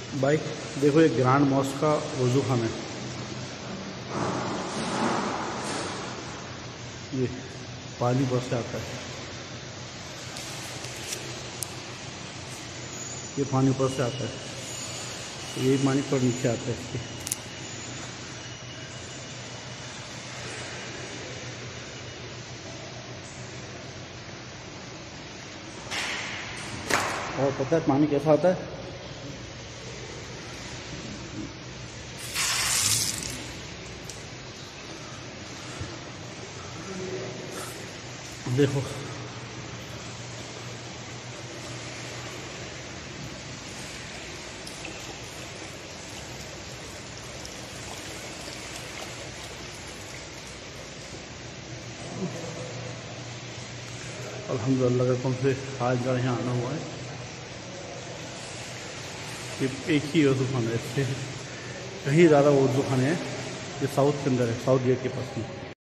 भाई देखो, ये ग्रांड मॉस्क का वजू खाना है। ये पानी पर से आता है, ये पानी पर से आता है, ये पानी पर नीचे आता है इसके। और पता है पानी कैसा आता है? देखो, अल्हम्दुलिल्लाह कम से आज बार यहाँ आना हुआ है। ये एक ही वजू खाना है, इससे कहीं ज़्यादा वजू खाने हैं। ये साउथ के अंदर है, साउथ गेट के पास में।